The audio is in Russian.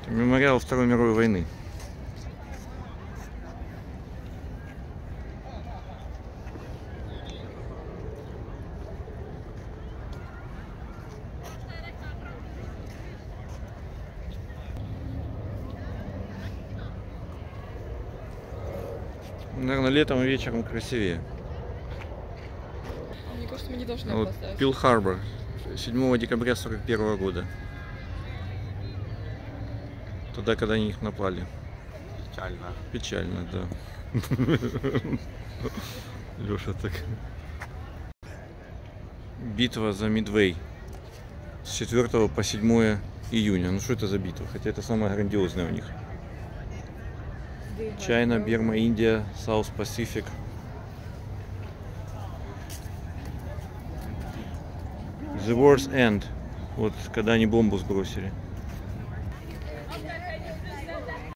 Это мемориал Второй мировой войны. Наверное, летом и вечером красивее. Мне кажется, мы не должны Вот опоздать. Пилл-Харбор, 7 декабря 1941 года. Тогда, когда они их напали. Печально. Печально, да. Леша так. Битва за Мидвей. С 4 по 7 июня. Ну что это за битва? Хотя это самая грандиозная у них. Чайна, Бирма, Индия, Саус Пасифик. The War's End. Вот когда они бомбу сбросили.